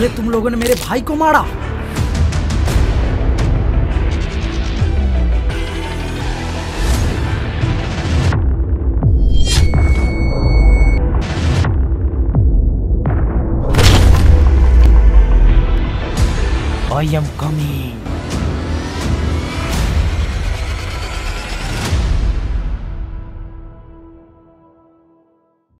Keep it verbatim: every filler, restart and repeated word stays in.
साले तुम लोगों ने मेरे भाई को मारा। I am coming.